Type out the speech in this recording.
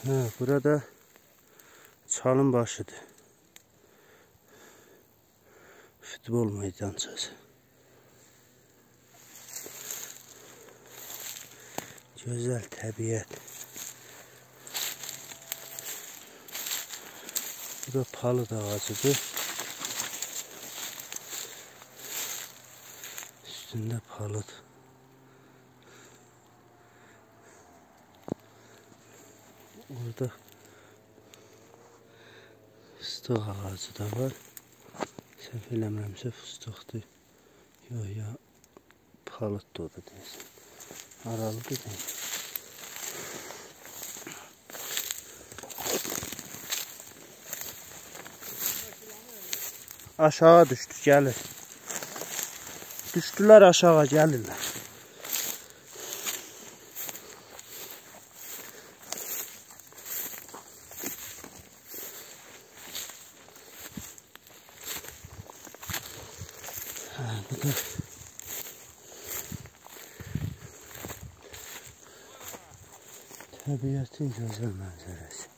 Burada çalın başıdır. Futbol meydançası. Gözəl təbiət. Bu da palıd ağacıdır. Üstündə palıd. Orada fıstıq ağacı da var. Səhv eləmirəmsə fıstıqdır. Yox, palıddır o da deyəsən. Aralıdır deyil. Aşağı düşdü, gəlir. Düşdülər aşağı, gəlirlər. Bu da təbiətin gözəl mənzərəsi.